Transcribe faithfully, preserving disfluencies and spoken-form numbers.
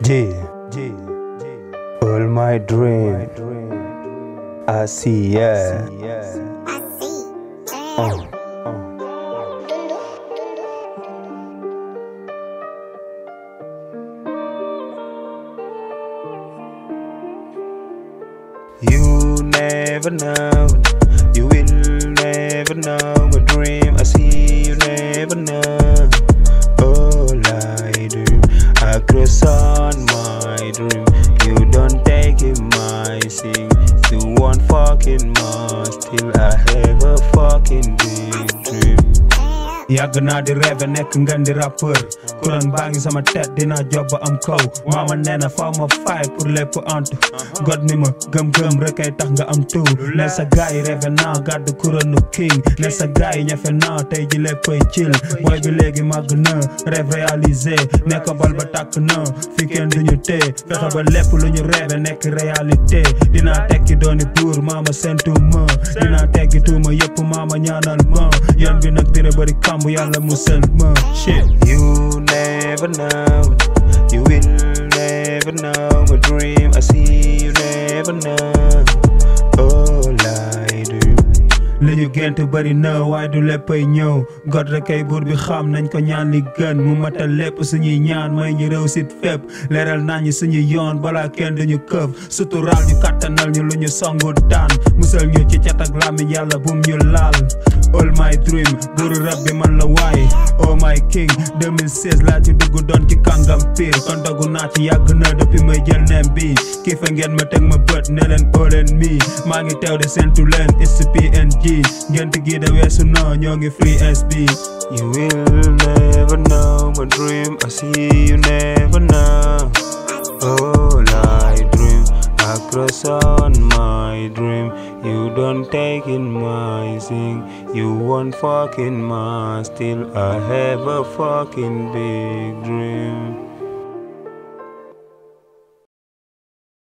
G, G, all my dream, I see, yeah. Uh, uh. You never know, you will never know my dream. I see, you never know. All I do, I cross on my dream. You don't take it, my sing. You want fucking more, still I have a fucking big dream. Yàgg naa di rêve nekk ngeen di rappeur kuran baa ngi sama tête dina job ba am kaw mama nee na faw ma fay pour lépp antu god ni ma gëm-gëm rek ay tax nga am tout ne sa gaay yi rêve naa gàddu kuranu king ne sa gaay yi ñafe naa tey ji léppay chill booy bi léegi màgg na rêve réalisé nekk bal ba tàkk na fi kenn duñu tee fexe ba lépp lu ñu rêve nekk réalité dinaa tekki dooni buur mama sentu ma dinaa tekki tuuma yëpp mama ñaanal ma yoon bi nag dina bari kam yàlla musal ma shit. You never know, you will never know my dream. I see, you never know all I do. li ñu gént bari na waaye du léppay ñëw god rek ay buur bi xam nañ ko ñaan li gën mu matal lépp suñuy ñaan may ñu réussite fépp leeral naa ñu suñuy yoon balaa kenn duñu këf suturaal ñu kattanal ñu lu ñu songu daan musal ñu ci cat ak làmmiñ yàlla bum ñu laal. All my dream buuru rab bi man la waaye oh my king deux mille seize laa ci dugg doon ci kàngam piir kon dogu naa ci yàgg na depuis may jël neem bi kii fa ngeen ma teg ma bët ne leen oo leen mi maa ngi teew de sentu leen S P N G ngent gi de weesu no ñoo ngi free S B. You will never know my dream. I see, you never know all I dream. I cross on my dream. You don't take in my sing. You want fucking my still I have a fucking big dream.